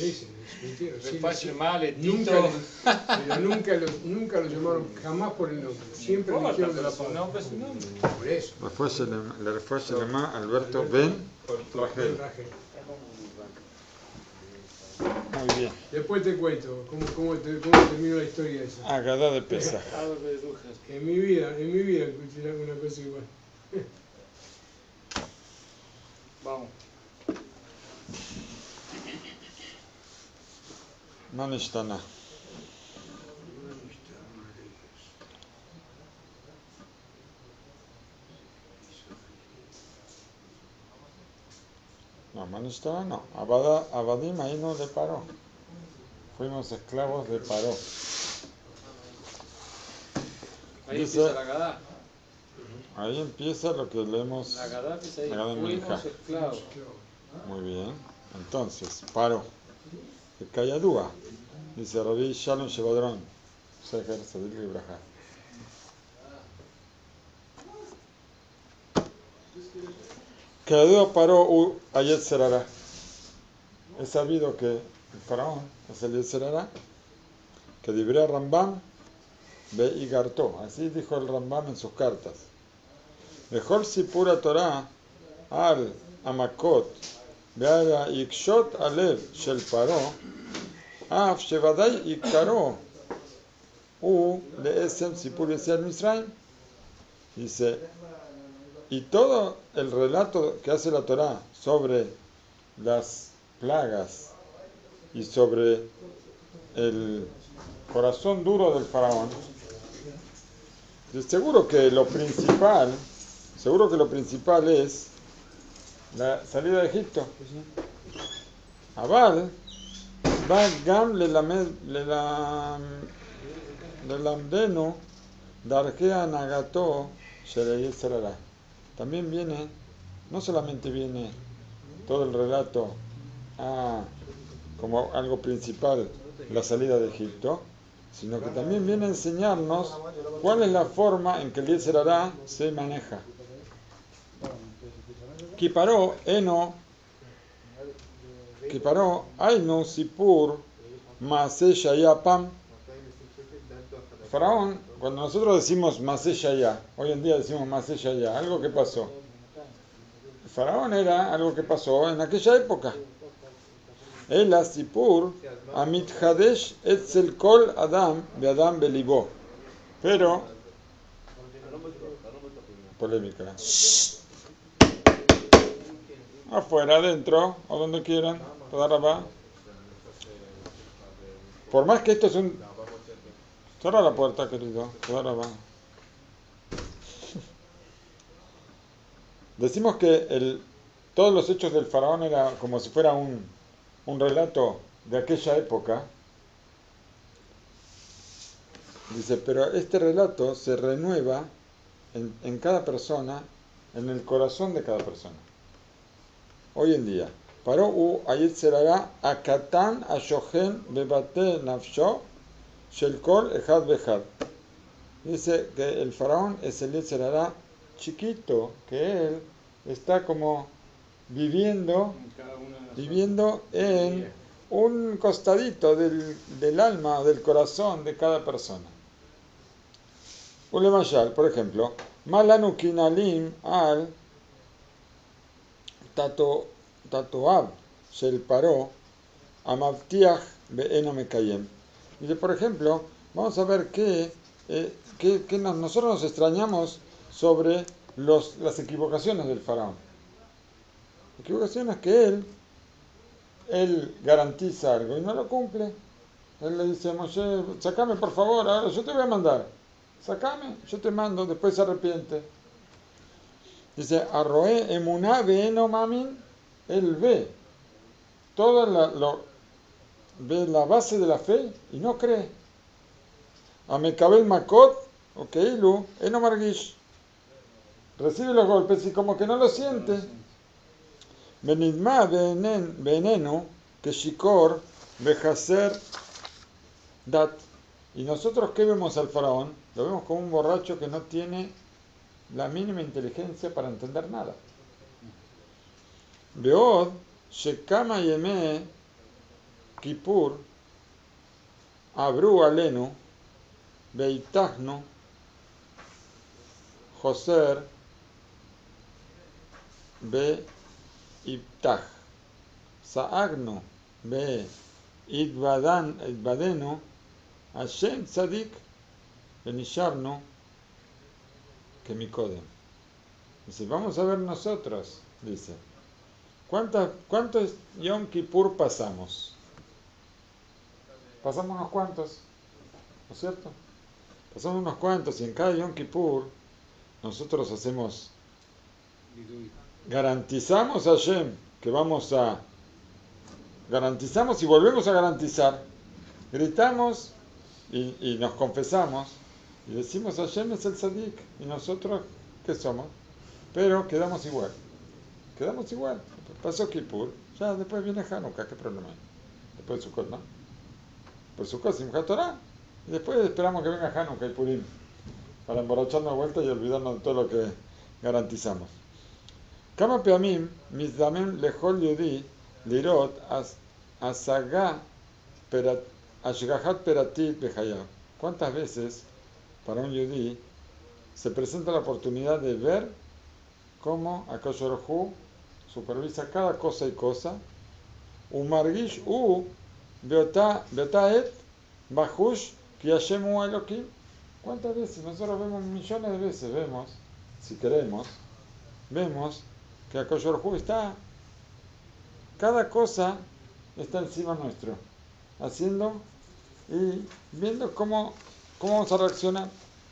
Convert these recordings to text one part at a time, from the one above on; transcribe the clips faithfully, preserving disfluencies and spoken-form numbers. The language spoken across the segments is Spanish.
dicen, mintieron. Sí, Después sí. male, Nunca, Tito. le- pero nunca lo, nunca lo llamaron jamás por el nombre. Siempre No le importa, dijeron de pero la su pava. nombre es su nombre. Por eso. Refuá Shelema- Le refuá Shelema Alberto Alberto Ben Ben Rajel. Rajel. Muy bien. Después te cuento cómo, cómo, te- cómo terminó la historia esa. Agadá de Pesaj. Ave de Brujas. En mi vida, en mi vida escuché una cosa igual. Vamos. No nishtana. No, Manishtana no. Abada, Abadim ahí no le paró. Fuimos esclavos de Paró. Ahí Dice- empieza la Gadá. Ahí empieza lo que leemos. La Gadá empieza ahí. La Gadá en Fuimos Minjá. esclavos. Muy bien. Entonces, Paró. El Kayadúa. Dice Rabbi Shalom Shevadron. Seher Sadik Ibrahá. Kayadúa Paró u Ayet Serara. Es sabido que el faraón es el Yetzerara, que libré Rambam ve y gartó. Así dijo el Rambam en sus cartas. Mejor si pura Torah al Amakot veala Ikshot Alev Shel Paró Af Shevadai Ikaro U Leesem Sipur Yetziat Misraim. Dice, y todo el relato que hace la Torah sobre las plagas y sobre el corazón duro del faraón, seguro que lo principal, seguro que lo principal es la salida de Egipto. Abal va gam lelamdenu darkea nagato sheleyet serara. También viene, no solamente viene todo el relato a, como algo principal, la salida de Egipto, sino que también viene a enseñarnos cuál es la forma en que el Yetzer Hará se maneja. Kiparó, Eno, Kiparó, Ainu, Sipur, Maaseh Shaya Pam. Faraón, cuando nosotros decimos Maaseh Shaya, hoy en día decimos Maaseh Shaya, algo que pasó. El faraón era algo que pasó en aquella época. El Asipur, Amit Hadesh, Etzel Kol Adam, Beadam Belibó. Pero, polémica. Afuera, adentro, o donde quieran, toda va. Por más que esto es un. Cierra la puerta, querido, toda va. Decimos que el, todos los hechos del faraón era como si fuera un, un relato de aquella época. Dice, pero este relato se renueva en, en cada persona, en el corazón de cada persona. Hoy en día, Paró u Ayet Serara Akatan Ashohen Bebate Nafsho Shel Kol Ejad Bejad. Dice que el faraón es el Yetzer Hará chiquito, que él está como viviendo, viviendo en un costadito del, del alma, del corazón de cada persona. Ulemayal, por ejemplo, Malanu Kinalim al Tato Tatoab Shel Paró Amavtiach Be'eno Mekayem. Dice, por ejemplo, vamos a ver qué, eh, qué, qué nos, nosotros nos extrañamos sobre los, las equivocaciones del faraón. Equivocaciones que él, él garantiza algo y no lo cumple. Él le dice a Moshe, sacame por favor, ahora yo te voy a mandar. Sacame, yo te mando, después se arrepiente. Dice, Arroé emuná ve'eno mamin, él ve toda la, lo, ve la base de la fe y no cree. Amekabel makot, o keilu, eno margish. Recibe los golpes y como que no lo siente. Benidma veneno que shikor bejaser dat. Y nosotros, ¿qué vemos al faraón? Lo vemos como un borracho que no tiene la mínima inteligencia para entender nada. Beod shekama yeme Kippur, Abru Alenu, Beitachnu, Joser, Be Ibtach, Saagnu, Be Idvadan, Idvadenu, Hashem Tzadik, Benisharnu, Kemikodem. Dice, vamos a ver nosotros, dice, ¿cuántas, ¿cuántos Yom Kippur pasamos? Pasamos unos cuantos, ¿no es cierto? Pasamos unos cuantos y en cada Yom Kippur nosotros hacemos, garantizamos a Hashem que vamos a, garantizamos y volvemos a garantizar, gritamos y, y nos confesamos y decimos Hashem es el Tzadik y nosotros, ¿qué somos? Pero quedamos igual, quedamos igual. Pasó Kippur, ya después viene Hanukkah, ¿qué problema hay? Después de Sukkot, ¿no? Por Sukkot, Simchat Torah, y después esperamos que venga Hanukkah y Purim, para emborracharnos de vuelta y olvidarnos de todo lo que garantizamos. Kama peamim, mizdamen lechol yudi, lirot, asaga, ashgahat peratit behayav. ¿Cuántas veces para un yudí se presenta la oportunidad de ver cómo Akadosh Baruj Hu supervisa cada cosa y cosa? Umargish u beota et bajush ki Hashem hu Elokim. ¿Cuántas veces? Nosotros vemos millones de veces, vemos, si queremos, vemos que Akadosh Baruj Hu está, cada cosa está encima nuestro, haciendo y viendo cómo, cómo vamos a reaccionar.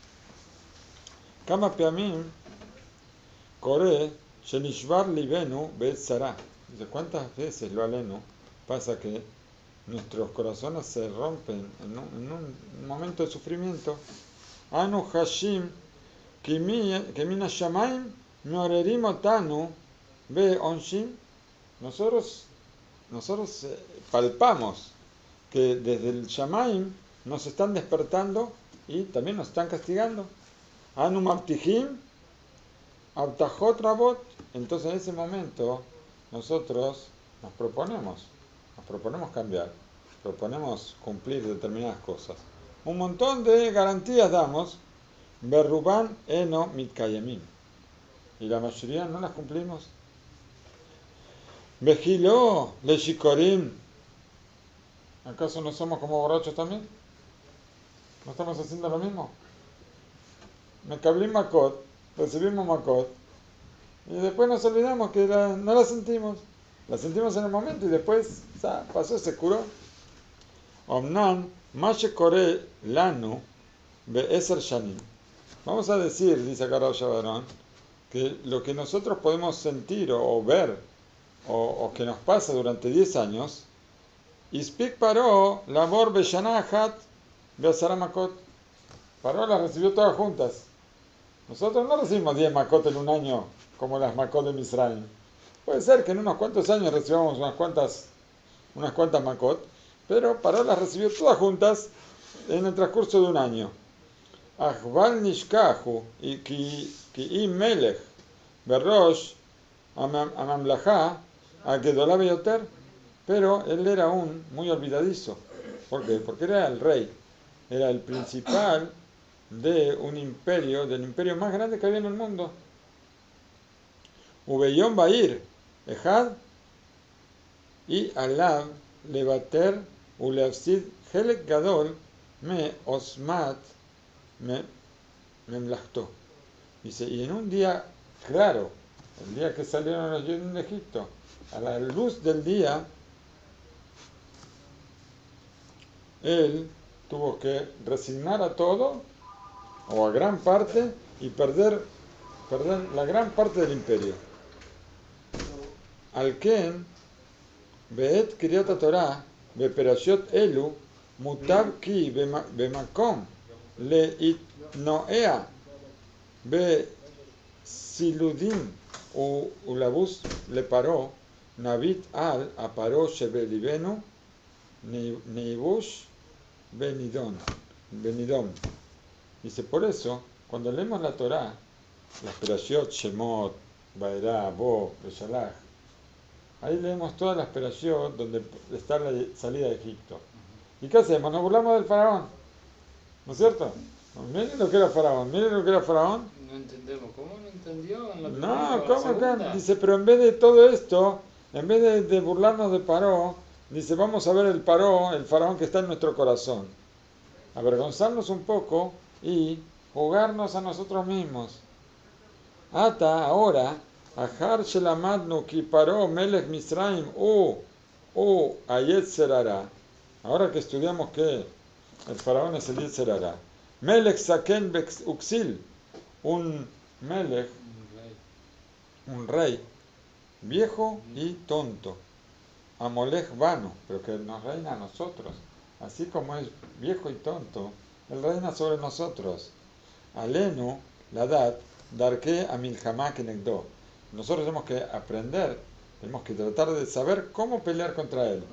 Kama peamim kore shenishvar libenu be'et sarah. Dice, ¿cuántas veces lo aleno pasa que nuestros corazones se rompen en un, en un momento de sufrimiento? Anu hashim kemina shamayim meorerim otanu be onshim. Nosotros nosotros palpamos que desde el shamayim nos están despertando y también nos están castigando. Anu mabtijim abtajot rabot. Entonces en ese momento nosotros nos proponemos, nos proponemos cambiar, proponemos cumplir determinadas cosas. Un montón de garantías damos, berruban eno mitkayemim, y la mayoría no las cumplimos. Vejilo leshikorim. ¿Acaso no somos como borrachos también? ¿No estamos haciendo lo mismo? Mekablim makot, recibimos makot, y después nos olvidamos que la, no la sentimos. La sentimos en el momento y después ¿sabes? Pasó, se curó. Omnan, mashe kore lanu be'eser shanim. Vamos a decir, dice acá Rav Shabaron, que lo que nosotros podemos sentir o, o ver o, o que nos pasa durante diez años, ispik paró labor beshana achat be'asara makot. Paró las recibió todas juntas. Nosotros no recibimos diez makot en un año como las makot de Misraim. Puede ser que en unos cuantos años recibamos unas cuantas, unas cuantas makot, pero Paró las recibió todas juntas en el transcurso de un año. Achval nishkahu y ki im melech berrosh amamlacha agedolá beyoter. Pero él era un muy olvidadizo. ¿Por qué? Porque era el rey, era el principal de un imperio, del imperio más grande que había en el mundo. Ubeyón Bair, Ejad, y Alab, Levater, Ulefsid, Helek Gadol, Me Osmat, Me Memlachto. Dice, y en un día claro, el día que salieron los judíos de Egipto, a la luz del día, él tuvo que resignar a todo, o a gran parte, y perder, perder la gran parte del imperio. Alken, Beet Kiryat Torah, Beperashot Elu, Mutab Ki Bemakom, Le Itnoea, Be Siludim, Ulabus le paró, Navit al aparó Shebelibenu, Neibush Benidón, Benidón. Dice, por eso, cuando leemos la Torá, las Perashot, Shemot, Baerá, Bo, Beshalach, ahí leemos todas las perashot donde está la salida de Egipto. ¿Y qué hacemos? Nos burlamos del faraón, ¿no es cierto? Miren lo que era faraón, miren lo que era faraón. No entendemos. ¿Cómo no entendió en la primera No, o la ¿cómo acá? segunda? Dice, pero en vez de todo esto, en vez de, de burlarnos de Paró, dice, vamos a ver el Paró, el faraón que está en nuestro corazón. Avergonzarnos un poco y jugarnos a nosotros mismos. Ata, ahora, Ahar Shelamadnu ki Paró Melech Misraim u u Ayetzer Hara. Ahora que estudiamos que el faraón es el Yetzer Hara. Melech Saken Bex- Uxil, un Melech, un rey viejo y tonto. Amolech vano, pero que nos reina a nosotros. Así como es viejo y tonto, él reina sobre nosotros. Alenu, la edad, darke a milhamá kenegdo. Nosotros tenemos que aprender, tenemos que tratar de saber cómo pelear contra él.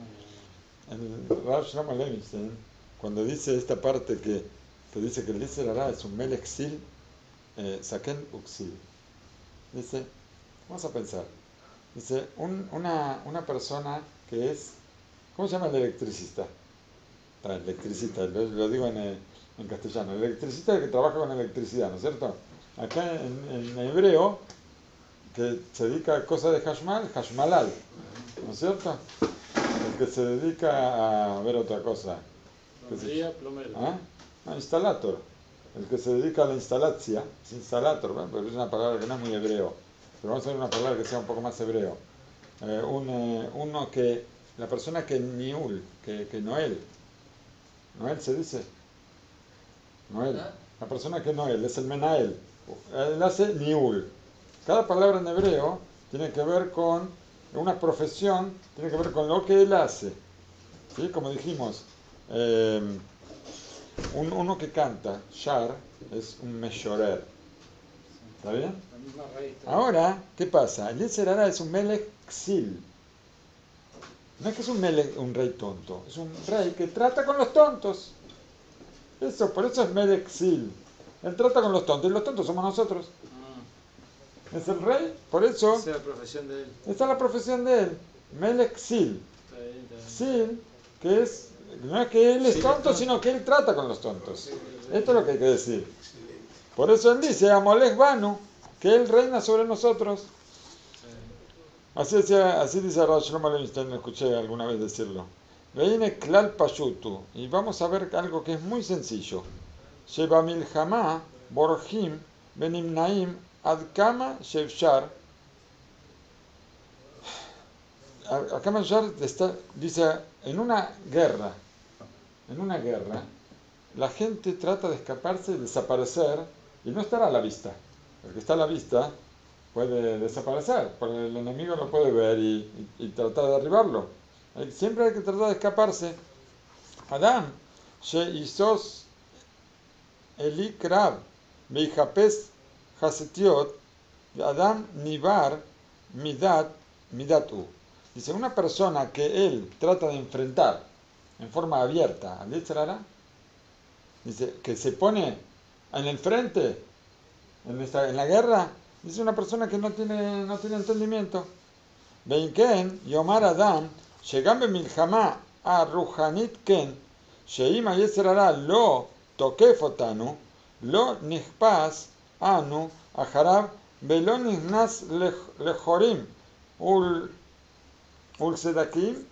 El Rav Shlomo Levinstein, cuando dice esta parte que, que dice que el Yetzer Hara es un Melech Sil, eh, Saken Uxil, dice, vamos a pensar, dice, un- una, una persona que es, ¿cómo se llama el electricista? Ah, electricista, lo, lo digo en, eh, en castellano, el electricista es el que trabaja con electricidad, ¿no es cierto? Acá en, en hebreo, que se dedica a cosas de Hashmal, Hashmalal, ¿no es cierto? El que se dedica a ver otra cosa. ¿Qué sé yo? Plomería, plomero. ¿Ah? No, instalator. El que se dedica a la instalación, es instalator, ¿ven? Pero es una palabra que no es muy hebreo. Pero vamos a ver una palabra que sea un poco más hebreo. Eh, un, eh, uno que, la persona que Niul, que, que Noel, Noel se dice, Noel, la persona que Noel, es el Menael, él hace Niul. Cada palabra en hebreo tiene que ver con una profesión, tiene que ver con lo que él hace. ¿Sí? Como dijimos, eh, un- uno que canta, Shar, es un Meshorer. ¿Está bien? La misma raíz. Ahora, ¿qué pasa? El Yetzer Hara es un Melech Xil. No es que es un Melech, un rey tonto, es un rey que trata con los tontos. Eso, por eso es Melech Xil. Él trata con los tontos, y los tontos somos nosotros. Ah, Es el rey, por eso, esa es la profesión de él. esta es la profesión de él. Melech Xil. Está bien, está bien. Xil, que es, no es que él es Sí, tonto, tonto. sino que él trata con los tontos. Sí, sí, sí. Esto es lo que hay que decir. Por eso él dice, Amolech Banu, que él reina sobre nosotros. Sí. Así, decía, así dice Rav Shlomo Levinstein, lo escuché alguna vez decirlo. Veine klal pashutu, y vamos a ver algo que es muy sencillo. Sheba milhamá, borjim, benimnaim, adkama, shevshar. Adkama shevshar está, dice, en una guerra, en una guerra, la gente trata de escaparse, desaparecer, y no estará a la vista. El que está a la vista puede desaparecer, porque el enemigo lo puede ver y, y- y tratar de derribarlo. Hay- Siempre hay que tratar de escaparse. Adam, she'isos eli krab, veijapes hasetiot, Adam nivar midat midatu. Dice, una persona que él trata de enfrentar en forma abierta al Yetzer Hara, dice, que se pone en el frente, en, esta- en la guerra, dice una persona que no tiene, no tiene entendimiento. Veinken, Yomar Adam, שגם במלחמה הרוחנית כן, שאם היצר הרע לא תוקף אותנו, לא נחפש אנו אחריו ולא נכנס לח- לחורים ול- ולסדקים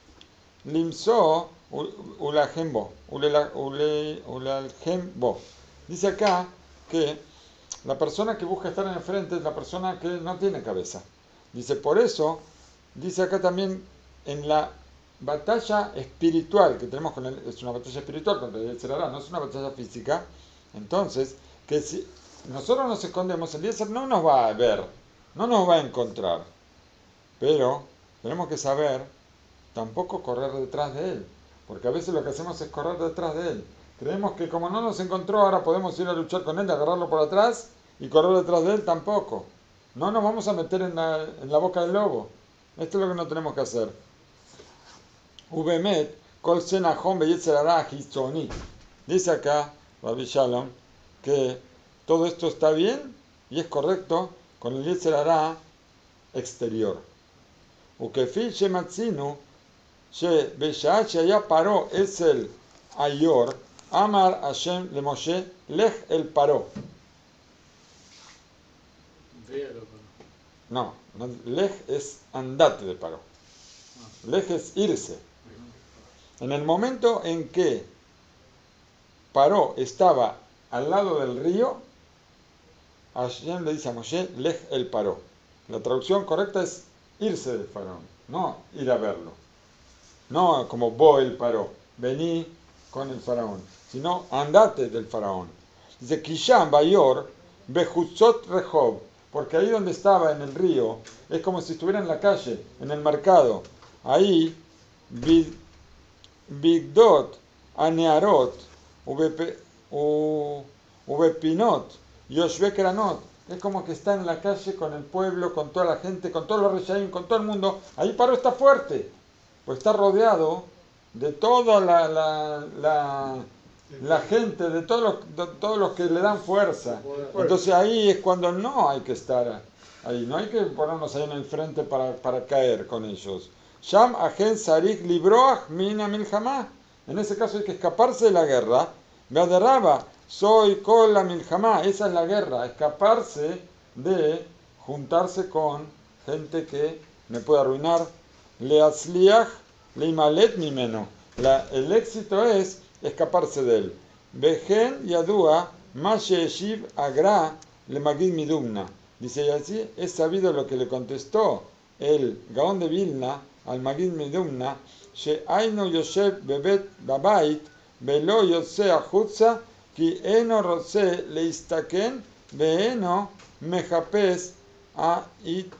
למצוא ולהלחם בו, ול- ול- ולהלחם בו. Dice acá que la persona que busca estar en el frente es la persona que no tiene cabeza. Dice, por eso, dice acá también, en la batalla espiritual que tenemos con él, es una batalla espiritual contra el Yetzer Hara, no es una batalla física. Entonces, que si nosotros nos escondemos, el Yetzer no nos va a ver, no nos va a encontrar. Pero tenemos que saber tampoco correr detrás de él, porque a veces lo que hacemos es correr detrás de él. Creemos que como no nos encontró, ahora podemos ir a luchar con él, agarrarlo por atrás y correr detrás de él tampoco. No nos vamos a meter en la, en la boca del lobo. Esto es lo que no tenemos que hacer. Ubemet, kol senahom beyetzer hara hitzoni. Dice acá, Rabbi Shalom, que todo esto está bien y es correcto con el Yetzer Hara exterior. Ukefil shematzinu, she besha'at shaya paró es el ayor, amar Hashem le Moshe, lech el paró. Véalo, pero. No, no, lej es andate de paró. Lej es irse. En el momento en que Paró estaba al lado del río, Hashem le dice a Moshe, lej el paró. La traducción correcta es irse del faraón, no ir a verlo. No como bo el paró, vení con el faraón, sino andate del faraón. Dice, Kisham Bayor, Bejutzot Rehov, porque ahí donde estaba en el río, es como si estuviera en la calle, en el mercado. Ahí, Bigdot, Anearot, Ubepinot, Yoshve Kranot, es como que está en la calle con el pueblo, con toda la gente, con todos los reshaim, con todo el mundo. Ahí Paró está fuerte, pues está rodeado de toda la, la, la, la gente, de todos los, de todos los que le dan fuerza. Entonces ahí es cuando no hay que estar ahí, no hay que ponernos ahí en el frente para, para caer con ellos. Sham Agen Sarik Libroach Mina Milhamá. En ese caso hay que escaparse de la guerra. Beaderraba, soy con la Milhamá. Esa es la guerra, escaparse de juntarse con gente que me puede arruinar. Leatzliach Leimalet Mimeno. La, el éxito es escaparse de él. Begen Yadua Mashe Eshiv Agra Le Magid Midumna. Dice, y así es sabido lo que le contestó el Gaón de Vilna al Magid Midumna, she'ainu yoshev bebet babait velo yotze achutza ki eno rotze leistaken veeno mejapes a it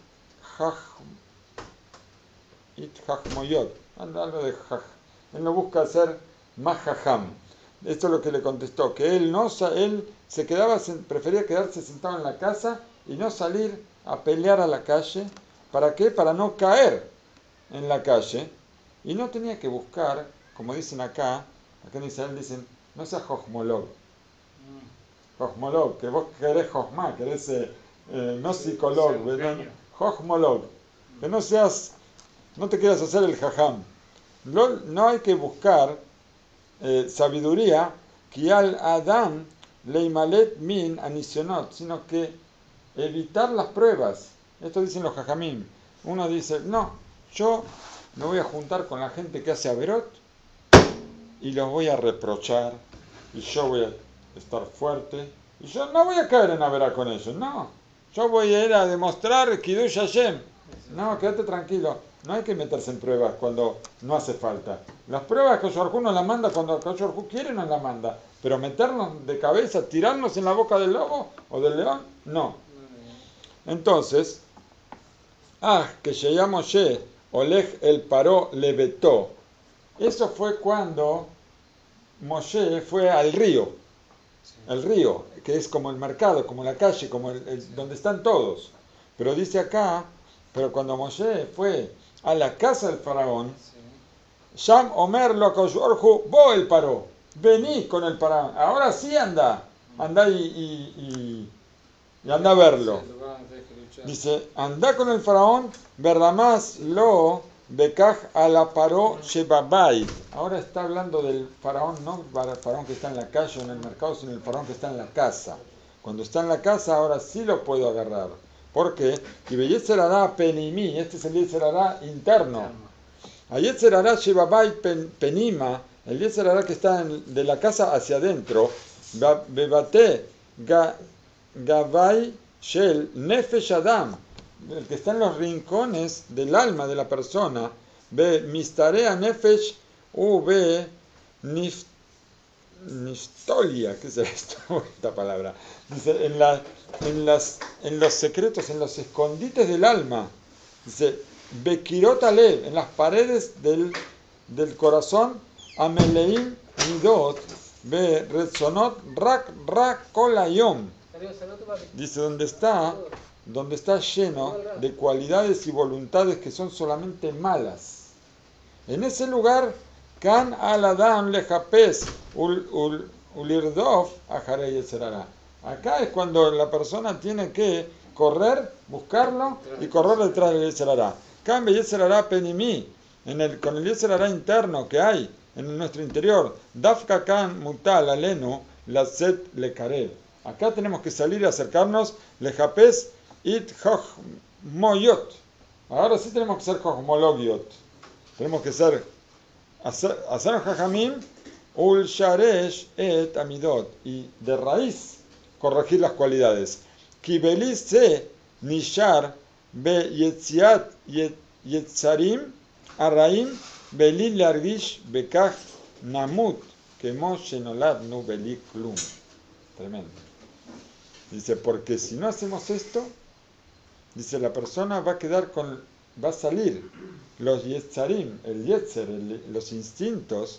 hachmoyot. Algo de jaj. Él no busca ser más jajam. Esto es lo que le contestó, que él no él se quedaba, prefería quedarse sentado en la casa y no salir a pelear a la calle. ¿Para qué? Para no caer en la calle. Y no tenía que buscar, como dicen acá, acá en Israel dicen, no seas jochmolog. Jochmolog, que vos querés jochma, querés eh, eh, no psicólogo, jochmolog. Que no seas, no te quieras hacer el jajam. No, no hay que buscar eh, sabiduría, que al Adam leimalet min anisionot, sino que evitar las pruebas. Esto dicen los jajamim. Uno dice, no, yo me voy a juntar con la gente que hace averot y los voy a reprochar y yo voy a estar fuerte y yo no voy a caer en averá con ellos, no. Yo voy a ir a demostrar Kiddush Hashem. No, quédate tranquilo. No hay que meterse en pruebas cuando no hace falta. Las pruebas que Kosh nos las manda cuando Kosh quiere, nos las manda. Pero meternos de cabeza, tirarnos en la boca del lobo o del león, no. Entonces, ah, que Sheyá Moshe, Oleg el Paró le vetó. Eso fue cuando Moshe fue al río. El río, que es como el mercado, como la calle, como el, el, donde están todos. Pero dice acá, pero cuando Moshe fue a la casa del faraón, Sham Omer lo Orju, bo el Paró. Vení con el faraón. Ahora sí anda. Anda y, y, y, y anda a verlo. Dice, anda con el faraón, verdamás lo bekaj a la paró shebabait. Ahora está hablando del faraón, no el faraón que está en la calle o en el mercado, sino el faraón que está en la casa. Cuando está en la casa, ahora sí lo puedo agarrar. ¿Por qué? Y Yetzer hará penimí, este es el Yetzer hará interno. A Yetzer hará shebabait penima, el Yetzer hará que está en, de la casa hacia adentro, bebate gavai Shel Nefesh Adam, el que está en los rincones del alma de la persona, ve Mistarea Nefesh u ve Nistolia, ¿qué es esto? Esta palabra. Dice, en, la, en, las, en los secretos, en los escondites del alma. Dice, Bekirot Alev, en las paredes del, del corazón, Ameleim Midot, ve Retzonot Rak Rak Kolayom. Dice, donde está, donde está lleno de cualidades y voluntades que son solamente malas. En ese lugar, Kan al Adam lejapes ulirdov ajarei Yetzer hará. Acá es cuando la persona tiene que correr, buscarlo y correr detrás del Yetzer hará. Cambia Yetzer Hara penimí, en el, con el Yetzer Hara interno que hay en nuestro interior. Dafka kan mutal alenu lacet lekarev. Acá tenemos que salir y acercarnos lejapes it moyot. Ahora sí tenemos que ser jochmologiot. Tenemos que ser hacer jajamim ul sharesh et amidot, y de raíz corregir las cualidades. Kibeli se nishar be yetziat yetzarim araim beli largish bekach namut kemo shenolad nu beli klum. Tremendo. Dice, porque si no hacemos esto, dice, la persona va a quedar con, va a salir los yetzarim, el yetzer, el, los instintos,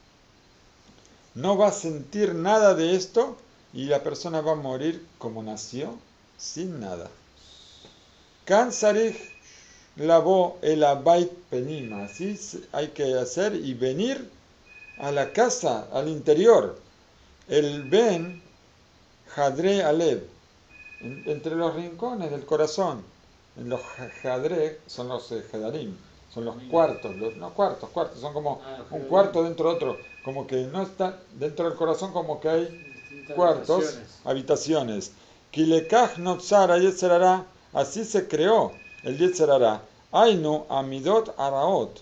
no va a sentir nada de esto y la persona va a morir como nació, sin nada. Kan sarich lavó el abait penima, así hay que hacer y venir a la casa, al interior. El ben Hadre Alev, entre los rincones del corazón. En los Hadre son los eh, Hadarim, son los cuartos, los, no cuartos, cuartos, son como un cuarto dentro de otro, como que no está dentro del corazón, como que hay cuartos, habitaciones. Kilekach notzara Yetzer Hara, así se creó el Yetzer Hara. Ainu amidot araot,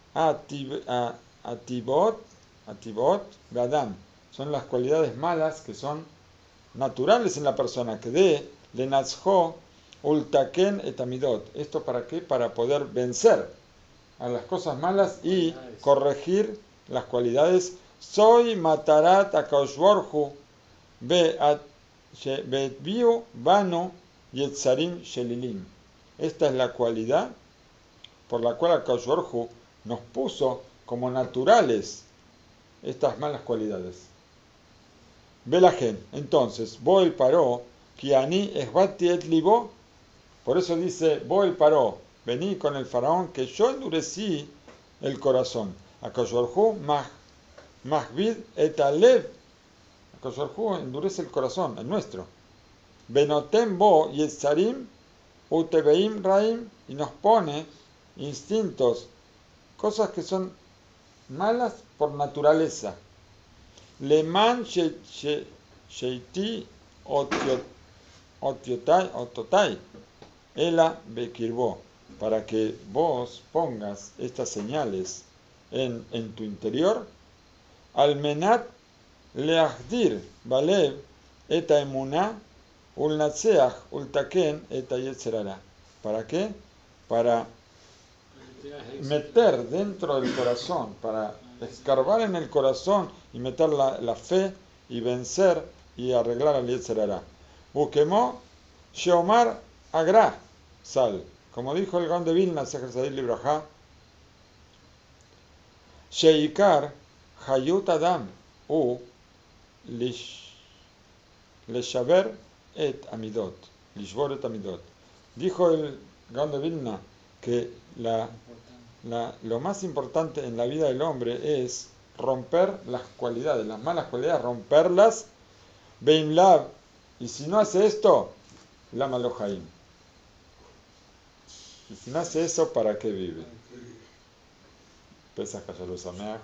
atibot, atibot, gadam, son las cualidades malas que son naturales en la persona, que de lenazjo ultaken etamidot. ¿Esto para qué? Para poder vencer a las cosas malas y corregir las cualidades. Soy matarat akaoshborju be'etbiu banu yetzarim shelilim. Esta es la cualidad por la cual Akaoshborju nos puso como naturales estas malas cualidades. Belajen, entonces, Boel paró, Kiani esbati et libo, por eso dice, Boel paró, vení con el faraón, que yo endurecí el corazón. Akaoshborju mahvid et alev, Akaoshborju endurece el corazón, el nuestro. Benotem bo yetzarim utebeim raim, y nos pone instintos, cosas que son malas por naturaleza. Leman sheiti ototai ela bekirbo, para que vos pongas estas señales en, en tu interior. Almenat leachdir balev eta emuná ulnatseach ultaken eta yetzer hara. ¿Para qué? Para meter dentro del corazón, para escarbar en el corazón y meter la, la fe y vencer y arreglar al Yetzer Hara. Ukemo Sheomar Agra Sal, como dijo el Gaón de Vilna, Sefer Tzaddik Libraja, Sheikar Hayut Adam U Leshaber et Amidot, Lishbor et Amidot. Dijo el Gaón de Vilna que la, la, lo más importante en la vida del hombre es romper las cualidades, las malas cualidades, romperlas, Beimlav, y si no hace esto, Lama lo Haim. Y si no hace eso, ¿para qué vive? Pesach Kasher Sameach.